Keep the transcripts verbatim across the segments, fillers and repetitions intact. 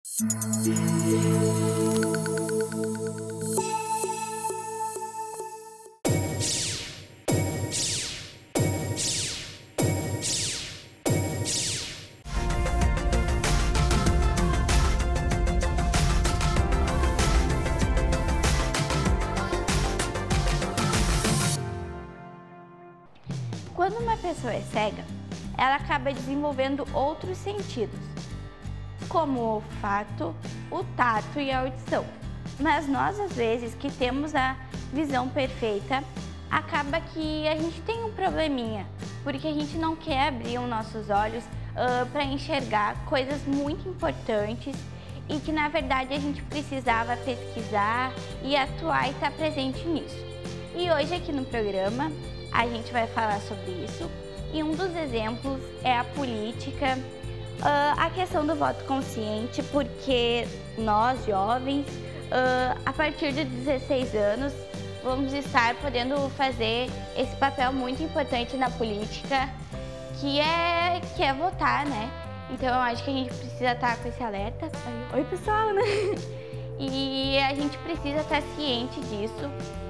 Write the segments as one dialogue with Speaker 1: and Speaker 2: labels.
Speaker 1: Quando uma pessoa é cega, ela acaba desenvolvendo outros sentidos, como o olfato, o tato e a audição. Mas nós, às vezes, que temos a visão perfeita, acaba que a gente tem um probleminha, porque a gente não quer abrir os nossos olhos uh, para enxergar coisas muito importantes e que, na verdade, a gente precisava pesquisar e atuar e estar presente nisso. E hoje, aqui no programa, a gente vai falar sobre isso e um dos exemplos é a política, uh, a questão do voto consciente, porque nós, jovens, uh, a partir de dezesseis anos, vamos estar podendo fazer esse papel muito importante na política, que é, que é votar, né? Então eu acho que a gente precisa estar com esse alerta. Oi, pessoal, né? E a gente precisa estar ciente disso.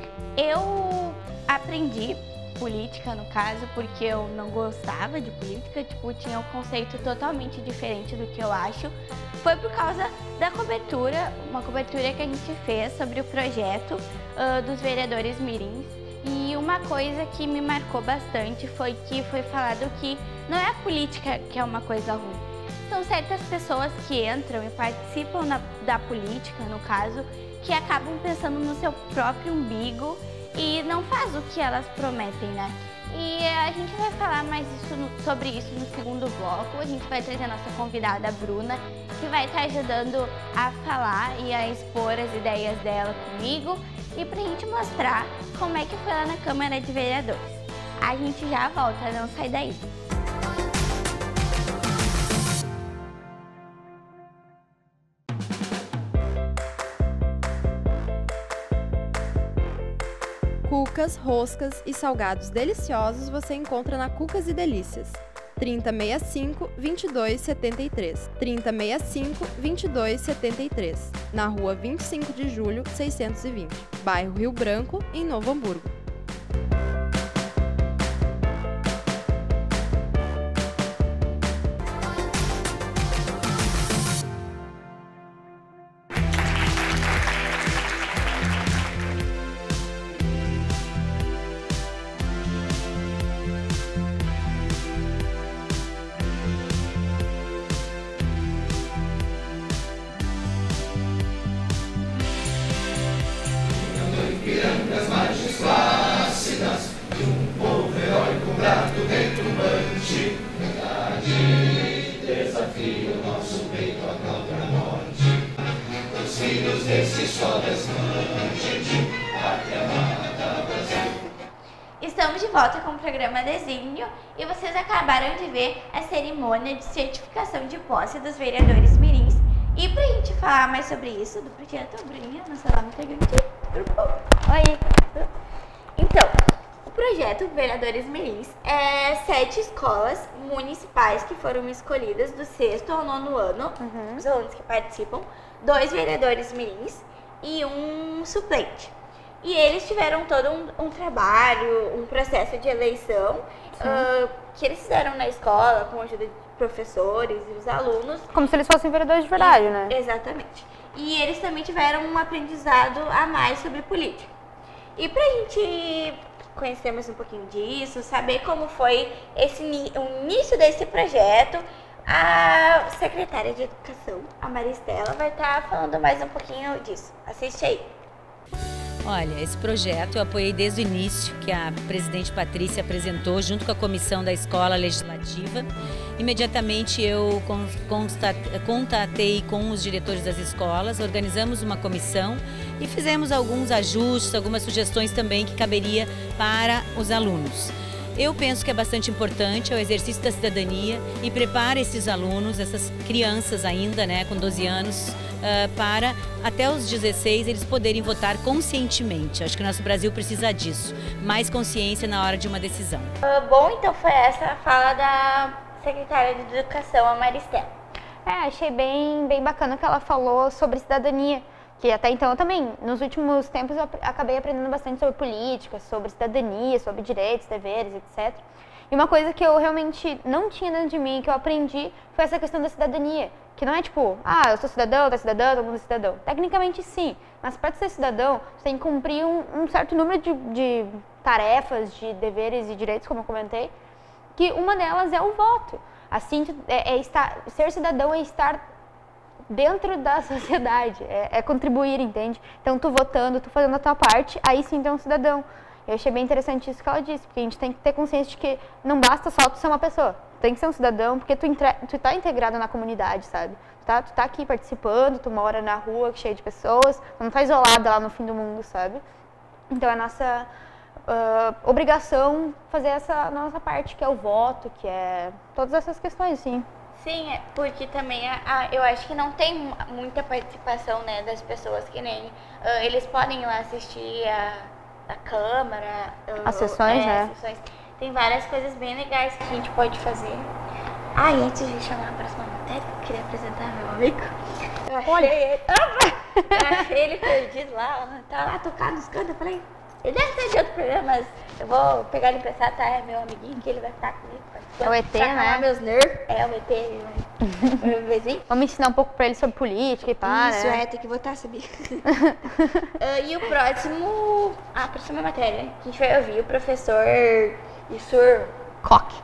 Speaker 1: Eu aprendi política, no caso, porque eu não gostava de política, tipo, tinha um conceito totalmente diferente do que eu acho. Foi por causa da cobertura, uma cobertura que a gente fez sobre o projeto uh, dos vereadores mirins. E uma coisa que me marcou bastante foi que foi falado que não é a política que é uma coisa ruim. São certas pessoas que entram e participam na, da política, no caso, que acabam pensando no seu próprio umbigo e não faz o que elas prometem, né? E a gente vai falar mais isso no, sobre isso no segundo bloco. A gente vai trazer a nossa convidada, a Bruna, que vai estar ajudando a falar e a expor as ideias dela comigo e pra gente mostrar como é que foi lá na Câmara de Vereadores. A gente já volta, não sai daí.
Speaker 2: Cucas, roscas e salgados deliciosos você encontra na Cucas e Delícias. trinta, sessenta e cinco, vinte e dois, setenta e três. trinta, sessenta e cinco, vinte e dois, setenta e três. Na rua vinte e cinco de julho, seiscentos e vinte. Bairro Rio Branco, em Novo Hamburgo.
Speaker 3: Pirangas, margens flácidas, de um povo heróico, grato, retumbante. Verdade, desafio nosso peito a própria morte. Os filhos desse sol desmante de pátria amada Brasil.
Speaker 1: Estamos de volta com o programa Desígnio e vocês acabaram de ver a cerimônia de certificação de posse dos vereadores mirins. E pra gente falar mais sobre isso, do projeto, Bruninha, nossa lá integrante. Oi! Então, o projeto Vereadores Mirins é sete escolas municipais que foram escolhidas do sexto ao nono ano, uhum. Os alunos que participam, dois vereadores mirins e um suplente. E eles tiveram todo um, um trabalho, um processo de eleição uh, que eles fizeram na escola com a ajuda de professores e os alunos.
Speaker 4: Como se eles fossem vereadores de verdade,
Speaker 1: e,
Speaker 4: né?
Speaker 1: Exatamente. E eles também tiveram um aprendizado a mais sobre política. E pra gente conhecer mais um pouquinho disso, saber como foi esse, o início desse projeto, a secretária de Educação, a Maristela, vai estar falando mais um pouquinho disso. Assiste aí.
Speaker 5: Olha, esse projeto eu apoiei desde o início, que a presidente Patrícia apresentou junto com a comissão da Escola Legislativa. Imediatamente eu contatei com os diretores das escolas, organizamos uma comissão e fizemos alguns ajustes, algumas sugestões também que caberia para os alunos. Eu penso que é bastante importante o exercício da cidadania e prepara esses alunos, essas crianças ainda, né, com doze anos, uh, para até os dezesseis eles poderem votar conscientemente. Acho que o nosso Brasil precisa disso, mais consciência na hora de uma decisão.
Speaker 1: Uh, bom, então foi essa a fala da secretária de Educação, a Maristela.
Speaker 4: É, achei bem, bem bacana que ela falou sobre cidadania, que até então eu também, nos últimos tempos eu acabei aprendendo bastante sobre política, sobre cidadania, sobre direitos, deveres, etcétera. E uma coisa que eu realmente não tinha dentro de mim, que eu aprendi, foi essa questão da cidadania. Que não é tipo, ah, eu sou cidadão, tá cidadão, todo mundo é cidadão. Tecnicamente sim, mas para ser cidadão, você tem que cumprir um, um certo número de, de tarefas, de deveres e direitos, como eu comentei, que uma delas é o voto. Assim, é, é estar, ser cidadão é estar dentro da sociedade, é, é contribuir, entende? Então, tu votando, tu fazendo a tua parte, aí sim tu é um cidadão. Eu achei bem interessante isso que ela disse, porque a gente tem que ter consciência de que não basta só tu ser uma pessoa. Tem que ser um cidadão, porque tu, entre... tu tá integrado na comunidade, sabe? Tu tá, tu tá aqui participando, tu mora na rua cheia de pessoas, tu não tá isolada lá no fim do mundo, sabe? Então é nossa uh, obrigação fazer essa nossa parte, que é o voto, que é todas essas questões, sim.
Speaker 1: Sim, porque também a, a, eu acho que não tem muita participação, né, das pessoas, que nem uh, eles podem ir lá assistir a, a Câmara, uh,
Speaker 4: as sessões,
Speaker 1: é,
Speaker 4: né?
Speaker 1: As sessões. Tem várias coisas bem legais que a gente pode fazer. Ah, e antes de chamar a próxima matéria, eu queria apresentar meu amigo. Eu achei
Speaker 4: Olha.
Speaker 1: ele, eu achei ele perdido lá, tá lá tocado nos cantos. Eu falei, ele deve ser de outro programa, mas eu vou pegar ele emprestado, tá? É meu amiguinho, que ele vai ficar comigo.
Speaker 4: É o E T, né?
Speaker 1: Meus nervos. É o E T, ele vai. Meu bebezinho.
Speaker 4: Vamos ensinar um pouco pra ele sobre política e pá,
Speaker 1: Isso,
Speaker 4: né?
Speaker 1: é, tem que votar, sabia? uh, e o próximo, a próxima matéria, que a gente vai ouvir o professor Issur
Speaker 4: Coque.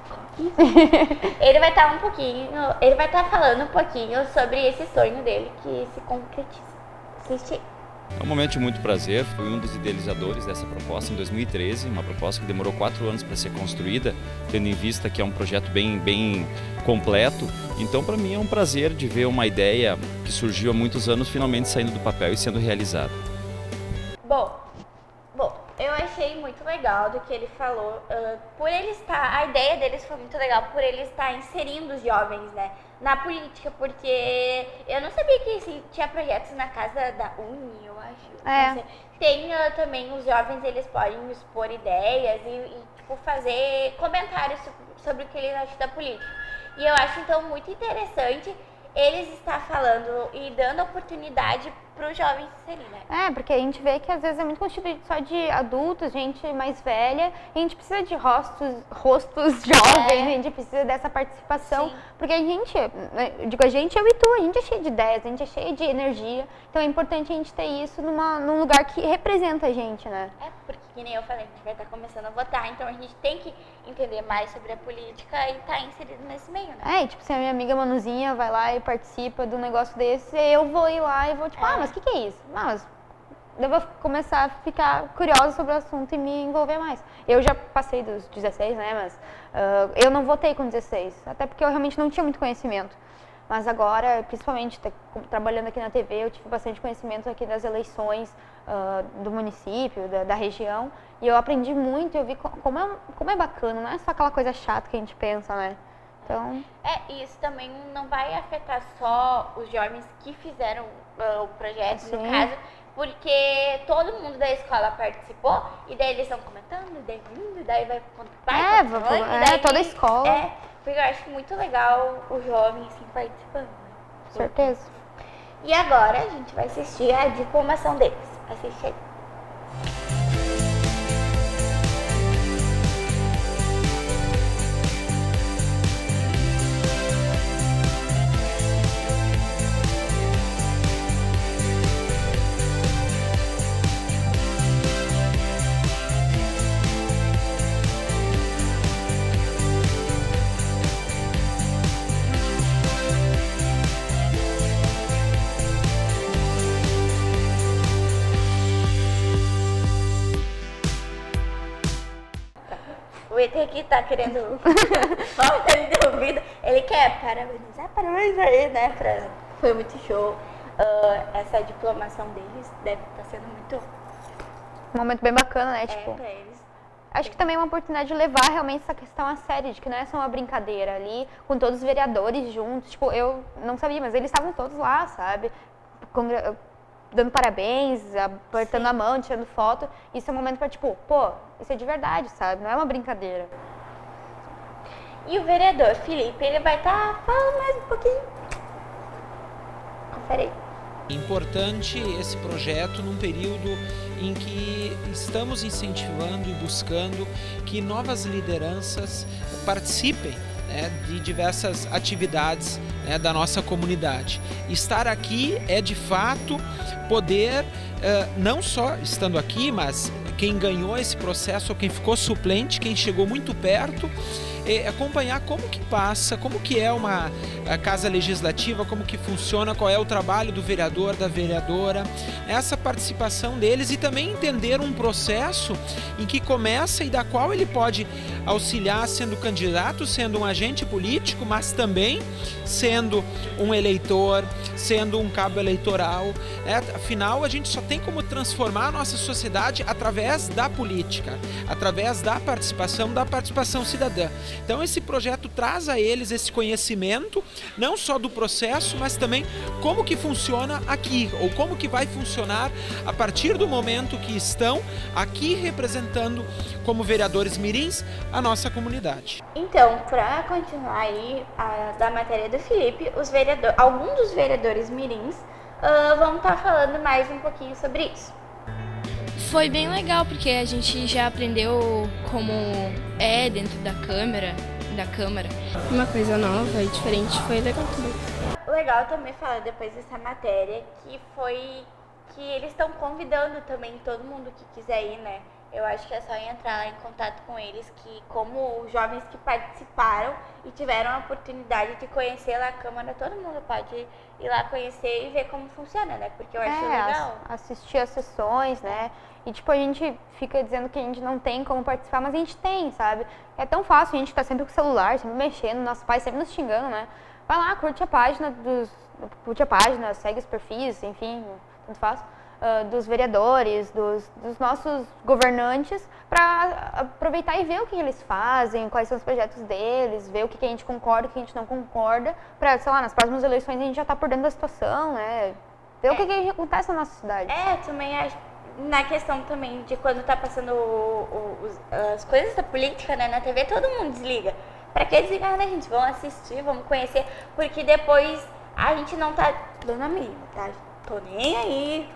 Speaker 1: Ele vai estar um pouquinho, ele vai estar falando um pouquinho sobre esse sonho dele que se concretiza. Assiste aí.
Speaker 6: É um momento de muito prazer, fui um dos idealizadores dessa proposta em dois mil e treze, uma proposta que demorou quatro anos para ser construída, tendo em vista que é um projeto bem, bem completo. Então, para mim é um prazer de ver uma ideia que surgiu há muitos anos finalmente saindo do papel e sendo realizada.
Speaker 1: Bom, bom, eu achei muito legal do que ele falou, uh, por ele estar, a ideia deles foi muito legal, por ele estar inserindo os jovens, né, na política, porque eu não sabia que assim, tinha projetos na casa da Uni, eu acho.
Speaker 4: É.
Speaker 1: Não sei. Tem uh, também os jovens, eles podem expor ideias e, e tipo, fazer comentários sobre o que eles acham da política. E eu acho então muito interessante eles estar falando e dando oportunidade para os jovens se inserirem, né?
Speaker 4: É, porque a gente vê que às vezes é muito constituído só de adultos, gente mais velha, e a gente precisa de rostos, rostos jovens,
Speaker 1: É.
Speaker 4: a gente precisa dessa participação,
Speaker 1: Sim.
Speaker 4: porque a gente, eu digo a gente, eu e tu, a gente é cheio de ideias, a gente é cheio de energia, então é importante a gente ter isso numa, num lugar que representa a gente, né?
Speaker 1: É, porque que nem eu falei, a gente vai estar começando a votar, então a gente tem que entender mais sobre a política e estar inserido nesse meio, né?
Speaker 4: É, e, tipo, se a minha amiga Manuzinha vai lá e participa de um negócio desse, eu vou ir lá e vou, tipo,
Speaker 1: É.
Speaker 4: ah, mas o que, que é isso? Ah, mas eu vou começar a ficar curiosa sobre o assunto e me envolver mais. Eu já passei dos dezesseis, né, mas uh, eu não votei com dezesseis, até porque eu realmente não tinha muito conhecimento. Mas agora, principalmente tá, trabalhando aqui na T V, eu tive bastante conhecimento aqui das eleições uh, do município, da, da região, e eu aprendi muito, eu vi como é, como é bacana, não é só aquela coisa chata que a gente pensa, né? Então...
Speaker 1: É, e isso também não vai afetar só os jovens que fizeram uh, o projeto, no
Speaker 4: Sim.
Speaker 1: caso, porque todo mundo da escola participou, e daí eles estão comentando, daí vindo, daí vai vai
Speaker 4: É,
Speaker 1: continuando,
Speaker 4: vou-
Speaker 1: e
Speaker 4: é,
Speaker 1: daí-
Speaker 4: toda a escola.
Speaker 1: É, porque eu acho muito legal os jovens assim, participando, né?
Speaker 4: Com certeza.
Speaker 1: E agora a gente vai assistir a diplomação deles. Assiste aí. O E T aqui tá querendo. Ó, tá interrompido. Ele quer parabenizar, parabéns aí, né? Pra... Foi muito show. Uh, essa diplomação deles deve estar sendo muito.
Speaker 4: Um momento bem bacana, né?
Speaker 1: É,
Speaker 4: Tipo,
Speaker 1: pra eles.
Speaker 4: acho que também é uma oportunidade de levar realmente essa questão a sério, de que não é só uma brincadeira ali, com todos os vereadores juntos. Tipo, eu não sabia, mas eles estavam todos lá, sabe? Congra- dando parabéns, apertando a mão, tirando foto. Isso é um momento pra, tipo, pô, isso é de verdade, sabe? Não é uma brincadeira.
Speaker 1: E o vereador Felipe, ele vai estar falando mais um pouquinho.
Speaker 4: Confere aí.
Speaker 7: Importante esse projeto num período em que estamos incentivando e buscando que novas lideranças participem, né, de diversas atividades, né, da nossa comunidade. Estar aqui é de fato poder, uh, não só estando aqui, mas quem ganhou esse processo, ou quem ficou suplente, quem chegou muito perto, é acompanhar como que passa, como que é uma casa legislativa, como que funciona, qual é o trabalho do vereador, da vereadora, essa participação deles e também entender um processo em que começa e da qual ele pode auxiliar sendo candidato, sendo um agente político, mas também sendo um eleitor, sendo um cabo eleitoral. É, afinal, a gente só tem como transformar a nossa sociedade através da política, através da participação, da participação cidadã. Então esse projeto traz a eles esse conhecimento, não só do processo, mas também como que funciona aqui, ou como que vai funcionar a partir do momento que estão aqui representando como vereadores mirins a nossa comunidade.
Speaker 1: Então, para continuar aí a, da matéria do Felipe, os vereadores, alguns dos vereadores mirins uh, vão estar falando mais um pouquinho sobre isso.
Speaker 8: Foi bem legal, porque a gente já aprendeu como é dentro da câmara, da câmara. Uma coisa nova e diferente, foi legal também.
Speaker 1: Legal também falar depois dessa matéria que foi que eles estão convidando também todo mundo que quiser ir, né? Eu acho que é só entrar lá em contato com eles, que como jovens que participaram e tiveram a oportunidade de conhecer lá a Câmara, todo mundo pode ir lá conhecer e ver como funciona, né? Porque eu acho
Speaker 4: é,
Speaker 1: legal.
Speaker 4: Assistir as sessões, né? E tipo, a gente fica dizendo que a gente não tem como participar, mas a gente tem, sabe? É tão fácil, a gente tá sempre com o celular, sempre mexendo, nossos pais sempre nos xingando, né? Vai lá, curte a página dos... curte a página, segue os perfis, enfim, tanto faz. Uh, dos vereadores, dos, dos nossos governantes, para aproveitar e ver o que eles fazem, quais são os projetos deles, ver o que a gente concorda, o que a gente não concorda, para, sei lá, nas próximas eleições a gente já tá por dentro da situação, né? Ver é. o que, que acontece na nossa cidade.
Speaker 1: É, também acho, na questão também de quando tá passando o, o, os, as coisas da política, né, na T V, todo mundo desliga. Pra que desligar, né, gente? Vamos assistir, vamos conhecer, porque depois a gente não tá dando a mínima, tá? Tô nem aí.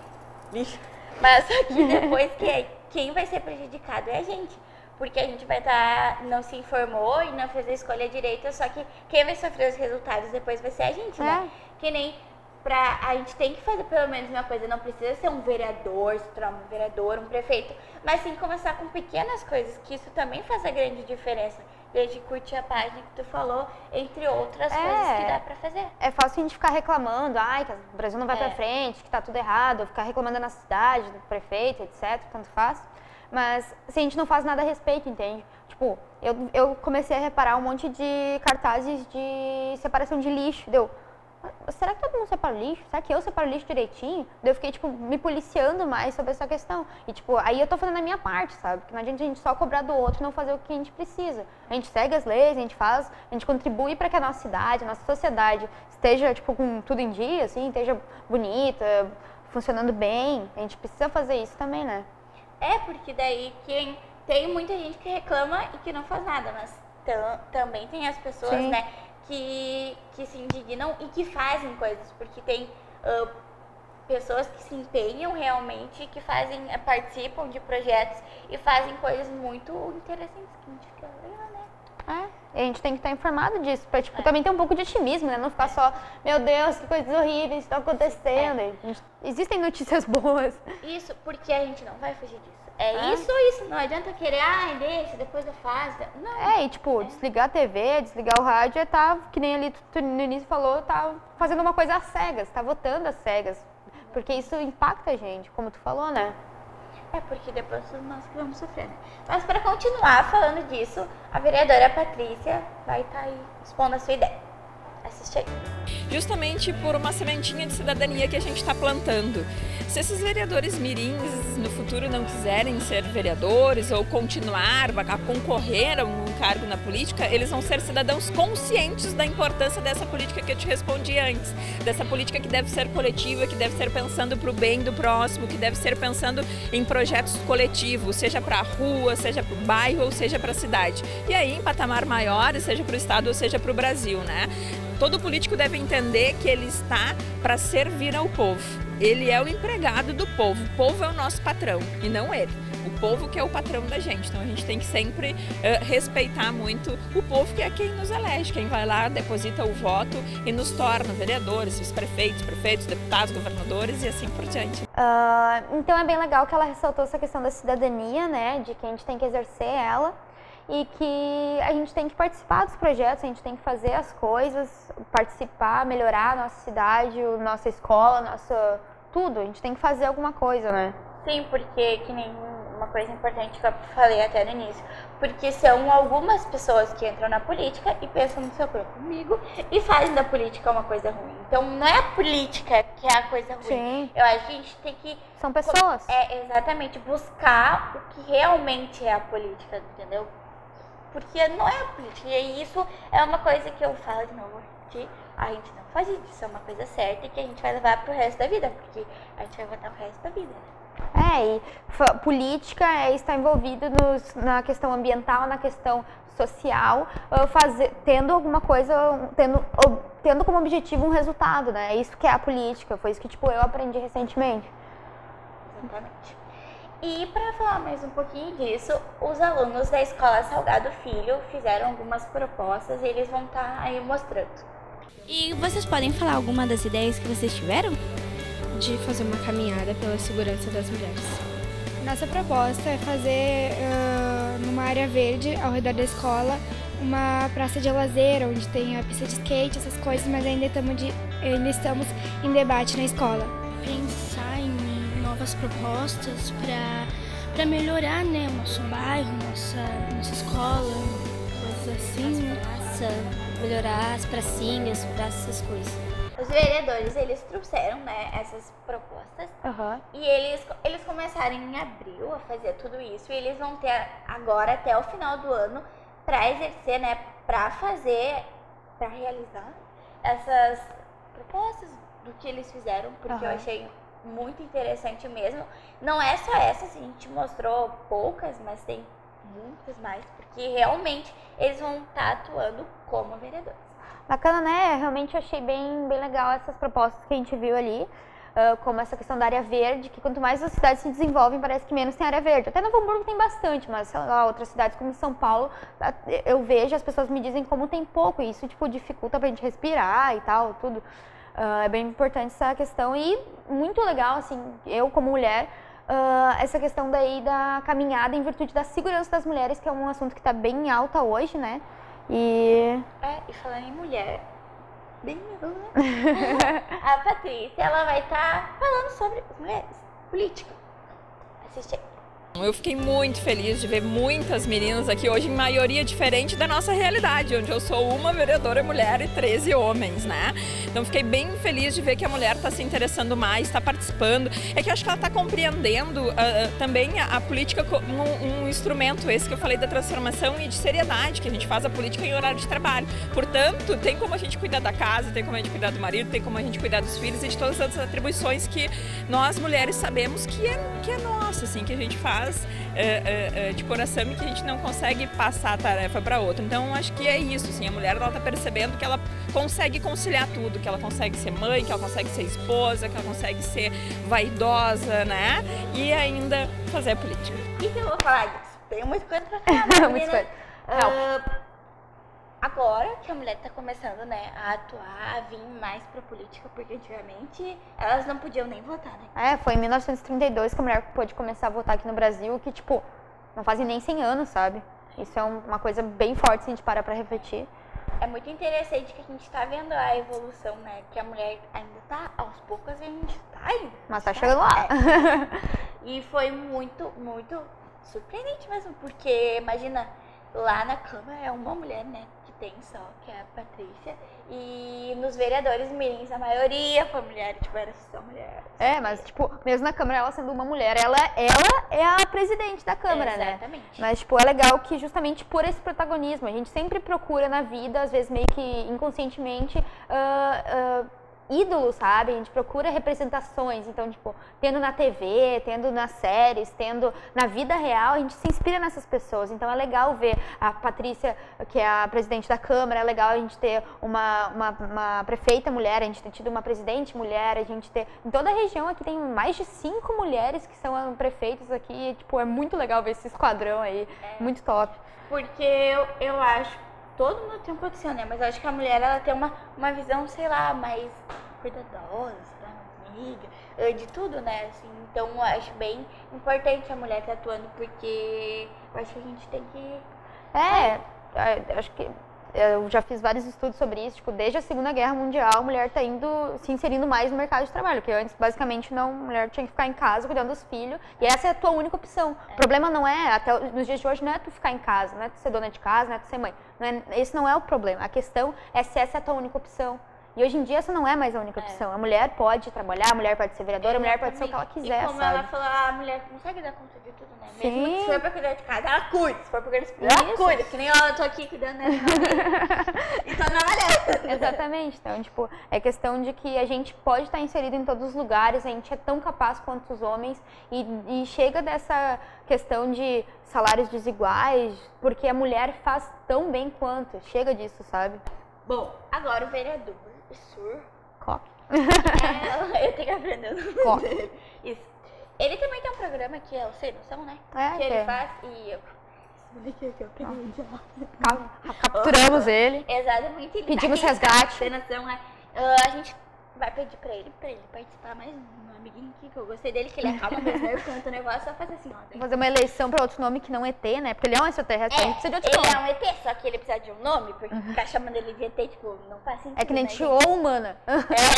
Speaker 1: Mas aqui depois que é, quem vai ser prejudicado é a gente, porque a gente vai estar, tá, não se informou e não fez a escolha direita, só que quem vai sofrer os resultados depois vai ser a gente, é. né? Que nem pra, a gente tem que fazer pelo menos uma coisa, não precisa ser um vereador, se tornar um vereador, um prefeito, mas sim começar com pequenas coisas, que isso também faz a grande diferença. Desde curtir a página que tu falou, entre outras é, coisas que dá pra fazer.
Speaker 4: É fácil a gente ficar reclamando, ai, que o Brasil não vai é. pra frente, que tá tudo errado, ou ficar reclamando na cidade, do prefeito, etcétera, tanto faz. Mas se a gente não faz nada a respeito, entende? Tipo, eu, eu comecei a reparar um monte de cartazes de separação de lixo, deu... Será que todo mundo separa lixo? Será que eu separo lixo direitinho? Daí eu fiquei, tipo, me policiando mais sobre essa questão. E, tipo, aí eu tô fazendo a minha parte, sabe? Porque não adianta a gente só cobrar do outro e não fazer o que a gente precisa. A gente segue as leis, a gente faz, a gente contribui para que a nossa cidade, a nossa sociedade esteja, tipo, com tudo em dia, assim, esteja bonita, funcionando bem. A gente precisa fazer isso também, né?
Speaker 1: É, porque daí quem... tem muita gente que reclama e que não faz nada, mas tam, também tem as pessoas, Sim. né? Que, que se indignam e que fazem coisas, porque tem uh, pessoas que se empenham realmente, que fazem, uh, participam de projetos e fazem coisas muito interessantes, que a gente fica legal, né?
Speaker 4: É, e a gente tem que estar informado disso, pra tipo, é. também ter um pouco de otimismo, né? Não ficar só, meu Deus, que coisas horríveis estão acontecendo. É. Gente, existem notícias boas.
Speaker 1: Isso, porque a gente não vai fugir disso. É ah. isso ou isso, não adianta querer, ai, deixa, depois eu faço. Não.
Speaker 4: É, e tipo, é. desligar a T V, desligar o rádio, é tá, que nem ali tu, no início falou, tá fazendo uma coisa às cegas, tá votando às cegas. Porque isso impacta a gente, como tu falou, né?
Speaker 1: É, porque depois nós que vamos sofrer, né? Mas para continuar falando disso, a vereadora Patrícia vai estar tá aí expondo a sua ideia. Assiste aí.
Speaker 9: Justamente por uma sementinha de cidadania que a gente está plantando. Se esses vereadores mirins no futuro não quiserem ser vereadores ou continuar a concorrer a um cargo na política, eles vão ser cidadãos conscientes da importância dessa política que eu te respondi antes. Dessa política que deve ser coletiva, que deve ser pensando para o bem do próximo, que deve ser pensando em projetos coletivos, seja para a rua, seja para o bairro ou seja para a cidade. E aí em patamar maiores, seja para o estado ou seja para o Brasil, né? todo político deve entender que ele está para servir ao povo. Ele é o empregado do povo, o povo é o nosso patrão e não ele. O povo que é o patrão da gente, então a gente tem que sempre uh, respeitar muito o povo, que é quem nos elege, quem vai lá, deposita o voto e nos torna vereadores, vice-prefeitos, prefeitos, deputados, governadores e assim por diante.
Speaker 4: Uh, então é bem legal que ela ressaltou essa questão da cidadania, né, de que a gente tem que exercer ela e que a gente tem que participar dos projetos, a gente tem que fazer as coisas, participar, melhorar a nossa cidade, a nossa escola, nossa tudo, a gente tem que fazer alguma coisa, né?
Speaker 1: Sim, porque que nem uma coisa importante que eu falei até no início, porque são algumas pessoas que entram na política e pensam no seu próprio umbigo e fazem da política uma coisa ruim. Então não é a política que é a coisa ruim.
Speaker 4: Sim.
Speaker 1: Eu acho que a gente tem que...
Speaker 4: São pessoas.
Speaker 1: É, exatamente, buscar o que realmente é a política, entendeu? Porque não é a política, e isso é uma coisa que eu falo de novo, que a gente não faz isso, isso é uma coisa certa e que a gente vai levar pro resto da vida, porque a gente vai votar o resto da vida, né?
Speaker 4: É, e política é estar envolvido nos, na questão ambiental, na questão social, uh, fazer, tendo alguma coisa, tendo, uh, tendo como objetivo um resultado, né? É isso que é a política, foi isso que tipo, eu aprendi recentemente.
Speaker 1: Exatamente. E para falar mais um pouquinho disso, os alunos da Escola Salgado Filho fizeram algumas propostas e eles vão estar aí mostrando.
Speaker 8: E vocês podem falar alguma das ideias que vocês tiveram?
Speaker 10: De fazer uma caminhada pela segurança das mulheres.
Speaker 11: Nossa proposta é fazer, uh, numa área verde, ao redor da escola, uma praça de lazer, onde tem a pista de skate, essas coisas, mas ainda estamos, de, ainda estamos em debate na escola.
Speaker 8: Pensar em novas propostas para melhorar, né, o nosso bairro, nossa, nossa escola, coisas assim, né?
Speaker 12: Praça, melhorar as pracinhas, praças, essas coisas.
Speaker 1: Os vereadores, eles trouxeram, né, essas propostas,
Speaker 4: uhum.
Speaker 1: e eles, eles começaram em abril a fazer tudo isso, e eles vão ter agora até o final do ano para exercer, né, para fazer, para realizar essas propostas do que eles fizeram, porque uhum. eu achei muito interessante mesmo. Não é só essas, a gente mostrou poucas, mas tem muitas mais, porque realmente eles vão estar atuando como vereadores.
Speaker 4: Bacana, né? Realmente eu achei bem, bem legal essas propostas que a gente viu ali, uh, como essa questão da área verde, que quanto mais as cidades se desenvolvem, parece que menos tem área verde. Até Novo Hamburgo tem bastante, mas sei lá, outras cidades como São Paulo, eu vejo, as pessoas me dizem como tem pouco, e isso tipo, dificulta pra gente respirar e tal, tudo. Uh, é bem importante essa questão e muito legal, assim, eu como mulher, uh, essa questão daí da caminhada em virtude da segurança das mulheres, que é um assunto que tá bem em alta hoje, né? E...
Speaker 1: É, e falando em mulher, bem né? A Patrícia, ela vai estar tá falando sobre mulheres, política. Assiste aí.
Speaker 9: Eu fiquei muito feliz de ver muitas meninas aqui hoje, em maioria diferente da nossa realidade, onde eu sou uma vereadora mulher e treze homens, né? Então fiquei bem feliz de ver que a mulher está se interessando mais, está participando. É que eu acho que ela está compreendendo uh, também a, a política como um, um instrumento, esse que eu falei da transformação e de seriedade, que a gente faz a política em horário de trabalho. Portanto, tem como a gente cuidar da casa, tem como a gente cuidar do marido, tem como a gente cuidar dos filhos e de todas as atribuições que nós mulheres sabemos que é, que é nossa, assim, que a gente faz É, é, de coração e que a gente não consegue passar a tarefa para outra. Então acho que é isso, assim, a mulher ela tá percebendo que ela consegue conciliar tudo, que ela consegue ser mãe, que ela consegue ser esposa, que ela consegue ser vaidosa, né? E ainda fazer a política.
Speaker 1: E que eu vou falar disso? Tem muita coisa pra falar,
Speaker 4: muita coisa.
Speaker 1: Uh, agora que a mulher tá começando, né, a atuar, a vir mais pra política, porque antigamente elas não podiam nem votar, né?
Speaker 4: É, foi em mil novecentos e trinta e dois que a mulher pôde começar a votar aqui no Brasil, que, tipo, não fazem nem cem anos, sabe? Isso é uma coisa bem forte se a gente parar pra refletir.
Speaker 1: É muito interessante que a gente tá vendo a evolução, né? Que a mulher ainda tá, aos poucos a gente tá indo.
Speaker 4: Mas tá chegando lá.
Speaker 1: É. E foi muito, muito surpreendente mesmo, porque, imagina, lá na Câmara é uma mulher, né? Tem só, que é a Patrícia, e nos vereadores mirins a maioria foi mulher, tipo, era só mulher.
Speaker 4: É, mas tipo, mesmo na Câmara ela sendo uma mulher, ela, ela é a presidente da Câmara,
Speaker 1: é,
Speaker 4: né?
Speaker 1: Exatamente.
Speaker 4: Mas tipo, é legal que justamente por esse protagonismo, a gente sempre procura na vida, às vezes meio que inconscientemente, uh, uh, ídolos, sabe? A gente procura representações, então, tipo, tendo na T V, tendo nas séries, tendo na vida real, a gente se inspira nessas pessoas. Então é legal ver a Patrícia, que é a presidente da Câmara, é legal a gente ter uma, uma, uma prefeita mulher, a gente ter tido uma presidente mulher, a gente ter... Em toda a região aqui tem mais de cinco mulheres que são prefeitos aqui, tipo, é muito legal ver esse esquadrão aí, é. muito top.
Speaker 1: Porque eu, eu acho... Todo mundo tem um pouco de né? Mas eu acho que a mulher, ela tem uma, uma visão, sei lá, mais cuidadosa, sei lá, amiga, de tudo, né? Assim, então eu acho bem importante a mulher estar atuando, porque eu acho que a gente tem que...
Speaker 4: É, é acho que eu já fiz vários estudos sobre isso, tipo, desde a Segunda Guerra Mundial a mulher tá indo, se inserindo mais no mercado de trabalho, porque antes basicamente não, a mulher tinha que ficar em casa cuidando dos filhos, e essa é a tua única opção. É. O problema não é, até nos dias de hoje, não é tu ficar em casa, não é tu ser dona de casa, não é tu ser mãe, não é, esse não é o problema, a questão é se essa é a tua única opção. E hoje em dia essa não é mais a única opção. É. A mulher pode trabalhar, a mulher pode ser vereadora, Exatamente. A mulher pode ser o que ela quiser,
Speaker 1: e como
Speaker 4: sabe?
Speaker 1: ela falou, a mulher consegue dar conta de tudo, né?
Speaker 4: Sim.
Speaker 1: Mesmo que se for pra cuidar de casa, ela cuida. Se for pra cuidar dos filhos, ela cuida. Que nem eu tô aqui cuidando, né? E tô trabalhando.
Speaker 4: Exatamente. Então, tipo, é questão de que a gente pode estar inserido em todos os lugares, a gente é tão capaz quanto os homens e, e chega dessa questão de salários desiguais, porque a mulher faz tão bem quanto. Chega disso, sabe?
Speaker 1: Bom, agora o vereador. Sur.
Speaker 4: Coque.
Speaker 1: É, eu tenho que aprender o nome
Speaker 4: Coque.
Speaker 1: dele. Isso. Ele também tem um programa que é o Sem Noção, né?
Speaker 4: É,
Speaker 1: que
Speaker 4: que
Speaker 1: ele
Speaker 4: é.
Speaker 1: faz e eu... Esse bonequinho aqui eu peguei já.
Speaker 4: Capturamos ele.
Speaker 1: Exatamente. Ele
Speaker 4: Pedimos
Speaker 1: tá
Speaker 4: resgate.
Speaker 1: Sem Noção, é. Uh, a gente vai pedir pra ele, pra ele participar mais um amiguinho aqui, que eu gostei dele, que ele acalma meus nervos, quando eu tô nervosa, só faz assim, ó.
Speaker 4: Vou fazer uma eleição pra outro nome que não é E T, né? Porque ele é um extraterrestre,
Speaker 1: é,
Speaker 4: a gente precisa de outro
Speaker 1: ele
Speaker 4: nome.
Speaker 1: é um E T, só que ele precisa de um nome, porque uhum. tá chamando ele de E T, tipo, não faz sentido.
Speaker 4: É que nem
Speaker 1: né,
Speaker 4: Tio Humana.
Speaker 1: É,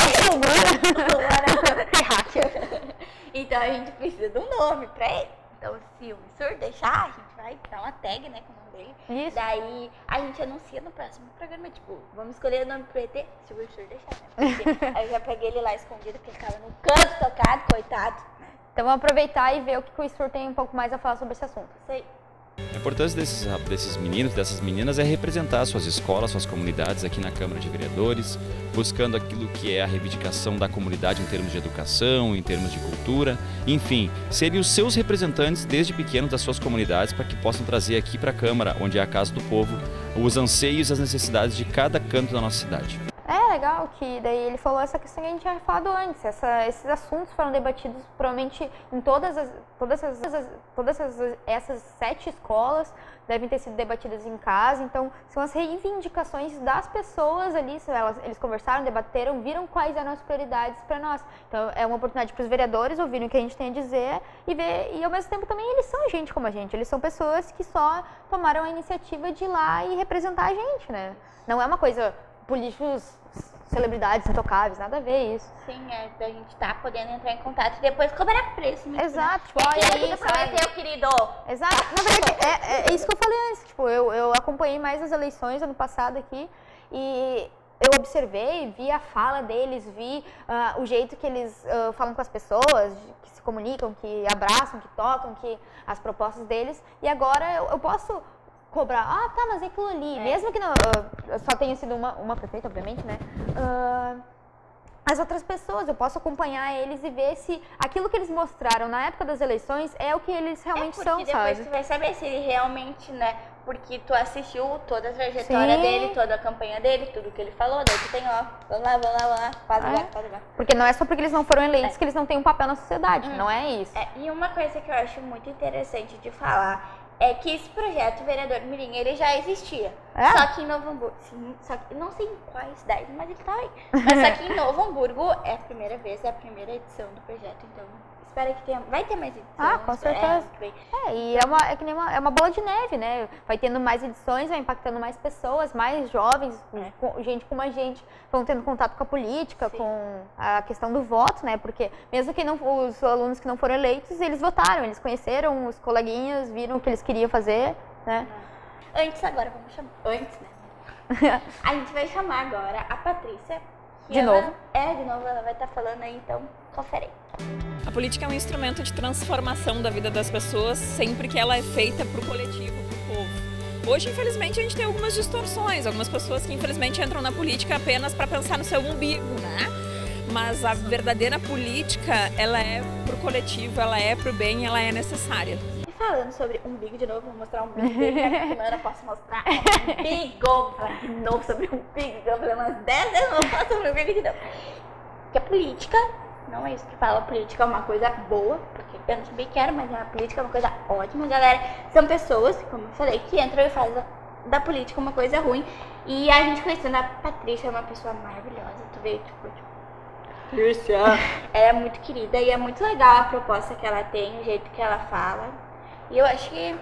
Speaker 1: Tio Humana. É hacker. Então a gente precisa de um nome pra ele. Então se o Missur deixar, a gente vai dar uma tag, né, com o nome dele.
Speaker 4: Isso.
Speaker 1: Daí a gente anuncia no próximo programa, tipo, vamos escolher o nome pro E T, se o Missur deixar, né? Porque aí eu já peguei ele lá escondido, porque ele tava no canto tocado, coitado.
Speaker 4: Então vamos aproveitar e ver o que o Missur tem um pouco mais a falar sobre esse assunto.
Speaker 1: Isso aí.
Speaker 6: A importância desses, desses meninos, dessas meninas, é representar suas escolas, suas comunidades aqui na Câmara de Vereadores, buscando aquilo que é a reivindicação da comunidade em termos de educação, em termos de cultura, enfim, serem os seus representantes desde pequenos das suas comunidades para que possam trazer aqui para a Câmara, onde é a casa do povo, os anseios e as necessidades de cada canto da nossa cidade.
Speaker 4: É legal que daí ele falou essa questão que a gente tinha falado antes. Essa, esses assuntos foram debatidos provavelmente em todas as, todas as, todas essas, essas sete escolas, devem ter sido debatidas em casa. Então são as reivindicações das pessoas ali. Elas, eles conversaram, debateram, viram quais eram as prioridades para nós. Então é uma oportunidade para os vereadores ouvirem o que a gente tem a dizer e ver. E ao mesmo tempo também eles são gente como a gente. Eles são pessoas que só tomaram a iniciativa de ir lá e representar a gente, né? Não é uma coisa políticos, celebridades intocáveis, nada a ver isso.
Speaker 1: Sim, é, a gente tá podendo entrar em contato e depois cobrar preço. Né?
Speaker 4: Exato, tipo,
Speaker 1: é
Speaker 4: olha aí,
Speaker 1: que prometeu, querido.
Speaker 4: Exato, na verdade, é, é isso que eu falei antes, tipo, eu, eu acompanhei mais as eleições ano passado aqui e eu observei, vi a fala deles, vi uh, o jeito que eles uh, falam com as pessoas, que se comunicam, que abraçam, que tocam, que as propostas deles, e agora eu, eu posso cobrar, ah, tá, mas é aquilo ali, é. mesmo que não, uh, só tenha sido uma, uma prefeita, obviamente, né, uh, as outras pessoas, eu posso acompanhar eles e ver se aquilo que eles mostraram na época das eleições é o que eles realmente
Speaker 1: é
Speaker 4: são,
Speaker 1: depois
Speaker 4: sabe?
Speaker 1: Tu vai saber se ele realmente, né, porque tu assistiu toda a trajetória Sim. dele, toda a campanha dele, tudo que ele falou, daí tu tem, ó, vamos lá, vamos lá, vamos lá, faz
Speaker 4: é.
Speaker 1: agora, faz agora.
Speaker 4: Porque não é só porque eles não foram eleitos
Speaker 1: é.
Speaker 4: que eles não têm um papel na sociedade,
Speaker 1: hum.
Speaker 4: não é isso.
Speaker 1: É, e uma coisa que eu acho muito interessante de falar é que esse projeto Vereador Mirim, ele já existia.
Speaker 4: É?
Speaker 1: Só que em Novo Hamburgo, sim, só que, não sei em quais cidades, mas ele tá aí. Mas só que em Novo Hamburgo é a primeira vez, é a primeira edição do projeto, então espero que tenha, vai ter mais edições.
Speaker 4: Ah, com certeza. É, é e é uma, é, que nem uma, é uma bola de neve, né? Vai tendo mais edições, vai impactando mais pessoas, mais jovens, é. com, gente como a gente, vão tendo contato com a política, Sim. com a questão do voto, né? Porque mesmo que não, os alunos que não foram eleitos, eles votaram, eles conheceram os coleguinhas, viram o que eles queriam fazer, né?
Speaker 1: Antes agora, vamos chamar, antes, né? A gente vai chamar agora a Patrícia.
Speaker 4: De
Speaker 1: ela,
Speaker 4: novo?
Speaker 1: É, de novo, ela vai estar falando aí, então confere aí.
Speaker 9: A política é um instrumento de transformação da vida das pessoas sempre que ela é feita para o coletivo, para o povo. Hoje, infelizmente, a gente tem algumas distorções, algumas pessoas que infelizmente entram na política apenas para pensar no seu umbigo, né? mas a verdadeira política, ela é pro coletivo, ela é pro bem, ela é necessária.
Speaker 1: E falando sobre umbigo de novo, vou mostrar um umbigo dele, essa semana eu posso mostrar um umbigo, vou falar de novo sobre o umbigo, eu falei umas dez vezes, eu vou falar sobre o umbigo de novo. Porque a política, não é isso que fala, a política é uma coisa boa, porque eu também quero, mas a política é uma coisa ótima, galera. São pessoas, como eu falei, que entram e fazem da política uma coisa ruim. E a gente conhecendo a Patrícia, é uma pessoa maravilhosa, tu vê, tipo, tipo Patrícia, ela é muito querida e é muito legal a proposta que ela tem, o jeito que ela fala. E eu acho que...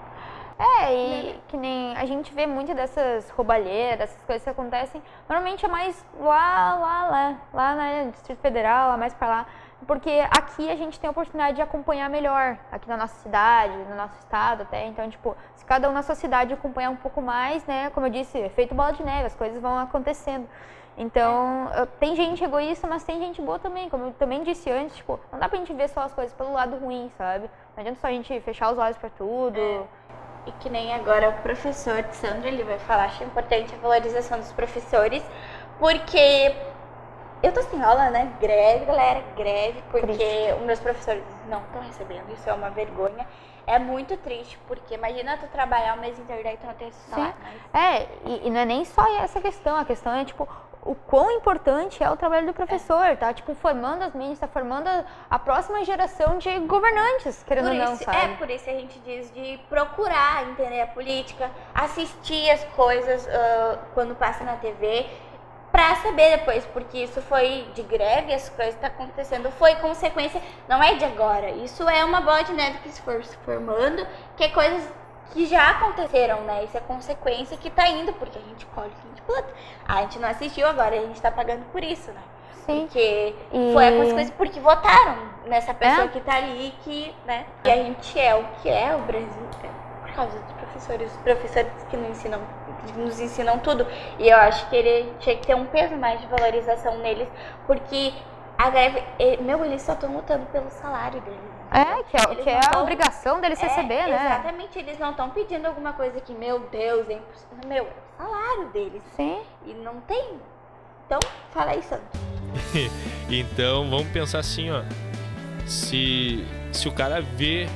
Speaker 4: É, e que nem a gente vê muito dessas roubalheiras, dessas coisas que acontecem, normalmente é mais lá, lá, lá, lá no Distrito Federal, lá mais pra lá, porque aqui a gente tem a oportunidade de acompanhar melhor, aqui na nossa cidade, no nosso estado até, então, tipo, se cada um na sua cidade acompanhar um pouco mais, né, como eu disse, efeito bola de neve, as coisas vão acontecendo. Então, tem gente egoísta, mas tem gente boa também, como eu também disse antes, tipo, não dá pra gente ver só as coisas pelo lado ruim, sabe? Não adianta só a gente fechar os olhos pra tudo.
Speaker 1: É. E que nem agora o professor Sandro, ele vai falar, acho importante a valorização dos professores, porque eu tô sem aula, né? Greve, galera, greve, porque triste. Os meus professores não estão recebendo, isso é uma vergonha. É muito triste, porque imagina tu trabalhar o mês inteiro e daí tu não tem esse salário. Mas...
Speaker 4: É, e, e não é nem só essa questão, a questão é, tipo, o quão importante é o trabalho do professor, é. Tá? Tipo, formando as meninas, tá formando a, a próxima geração de governantes, querendo ou não, sabe?
Speaker 1: É, por isso a gente diz de procurar entender a política, assistir as coisas uh, quando passa na T V, pra saber depois, porque isso foi de greve, as coisas que tá acontecendo, foi consequência, não é de agora, isso é uma bola de neve que se for se formando, que é coisas que já aconteceram, né? Isso é consequência que tá indo, porque a gente colhe, a gente planta. A gente não assistiu agora, a gente tá pagando por isso, né?
Speaker 4: Sim.
Speaker 1: Porque
Speaker 4: e...
Speaker 1: foi a consequência, porque votaram nessa pessoa
Speaker 4: é?
Speaker 1: que tá ali, que, né? E a gente é o que é, o Brasil é por causa dos professores, os professores que nos ensinam, que nos ensinam tudo. E eu acho que ele tinha que ter um peso mais de valorização neles, porque a greve, meu, eles só estão lutando pelo salário deles.
Speaker 4: É, que é, que é tão, a obrigação deles é, receber, né?
Speaker 1: Exatamente, eles não estão pedindo alguma coisa que, meu Deus, é impossível. Meu, é o salário deles.
Speaker 4: Sim.
Speaker 1: E não tem. Então, fala aí, Sandro.
Speaker 13: Então, vamos pensar assim, ó. Se, se o cara vê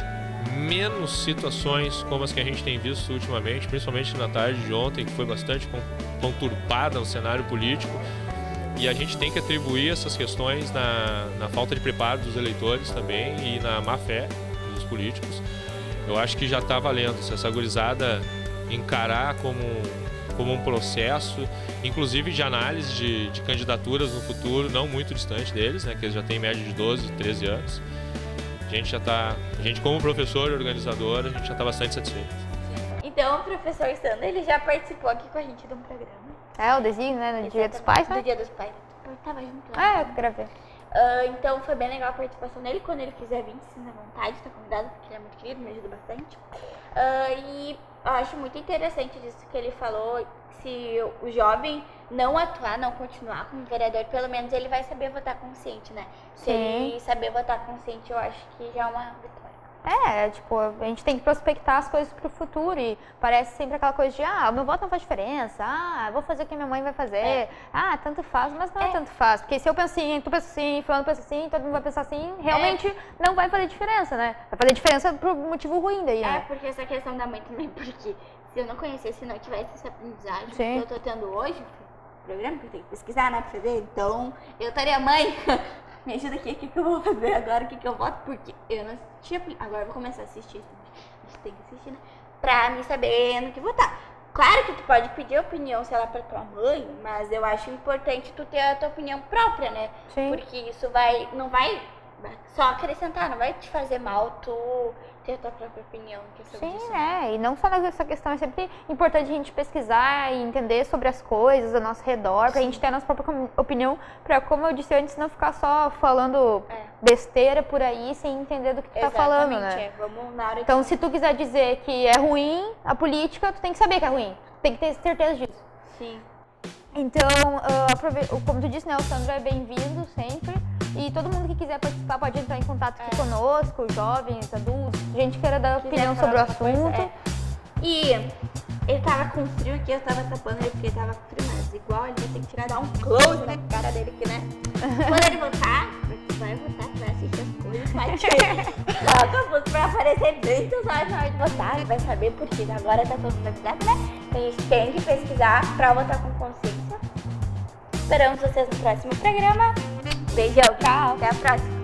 Speaker 13: menos situações como as que a gente tem visto ultimamente, principalmente na tarde de ontem, que foi bastante conturbada no cenário político, e a gente tem que atribuir essas questões na, na falta de preparo dos eleitores também e na má fé dos políticos. Eu acho que já está valendo. Se essa gurizada encarar como, como um processo, inclusive de análise de, de candidaturas no futuro, não muito distante deles, né, que eles já têm média de doze, treze anos, a gente já está, a gente como professor e organizador, a gente já está bastante satisfeito.
Speaker 1: Então o professor Sandro, ele já participou aqui com a gente de um programa.
Speaker 4: É, o desenho, né? No Exatamente. Dia dos Pais, né?
Speaker 1: No Dia dos Pais. Eu tava junto lá.
Speaker 4: Ah, eu gravei.
Speaker 1: Uh, então foi bem legal a participação dele. Quando ele quiser vir, se sinta à vontade, tá convidado, porque ele é muito querido, me ajuda bastante. Uh, e eu acho muito interessante disso que ele falou. Se o jovem não atuar, não continuar como vereador, pelo menos ele vai saber votar consciente, né? Se Sim. ele saber votar consciente, eu acho que já é uma vitória.
Speaker 4: É, tipo, a gente tem que prospectar as coisas pro futuro e parece sempre aquela coisa de, ah, o meu voto não faz diferença, ah, vou fazer o que minha mãe vai fazer, é. ah, tanto faz, mas não é. é tanto faz, porque se eu penso assim, tu pensa assim, fulano pensa assim, todo mundo vai pensar assim, realmente é. não vai fazer diferença, né? Vai fazer diferença pro motivo ruim daí, né?
Speaker 1: É, porque essa questão da mãe também, porque se eu não conhecesse, se não tivesse essa aprendizagem
Speaker 4: Sim.
Speaker 1: que eu tô tendo hoje, programa que eu tenho que pesquisar, né, pra fazer, então eu estaria mãe... Me ajuda aqui, o que, que eu vou fazer agora, o que, que eu voto, porque eu não assistia, agora eu vou começar a assistir, a gente tem que assistir, né, pra me saber no que votar. Claro que tu pode pedir opinião, sei lá, pra tua mãe, mas eu acho importante tu ter a tua opinião própria, né,
Speaker 4: Sim.
Speaker 1: porque isso vai, não vai só acrescentar, não vai te fazer mal tu ter a tua própria opinião.
Speaker 4: Sim,
Speaker 1: disso,
Speaker 4: é,
Speaker 1: né?
Speaker 4: E não só nessa questão, é sempre importante a gente pesquisar e entender sobre as coisas ao nosso redor, Sim. pra gente ter a nossa própria opinião, pra, como eu disse antes, não ficar só falando é. besteira por aí, sem entender do que tu Exatamente, tá falando, né?
Speaker 1: É. Vamos na hora
Speaker 4: então,
Speaker 1: de...
Speaker 4: se tu quiser dizer que é ruim a política, tu tem que saber que é ruim, tu tem que ter certeza disso.
Speaker 1: Sim.
Speaker 4: Então, uh, como tu disse, né, o Sandro é bem-vindo sempre. E todo mundo que quiser participar pode entrar em contato aqui é. conosco, jovens, adultos, gente que queira dar opinião sobre o assunto. Coisa, é.
Speaker 1: E ele tava com frio aqui, eu tava tapando ele porque ele tava com frio, mas igual, ele vai ter que tirar, dar um close na cara dele aqui, né? Quando ele votar, vai votar, vai assistir as coisas, vai tirar. Pra aparecer bem dos olhos na hora de votar, ele vai saber porque agora tá todo mundo avisado, né? A gente tem que pesquisar pra votar com consciência. Esperamos vocês no próximo programa. Beijão, tchau, até a próxima.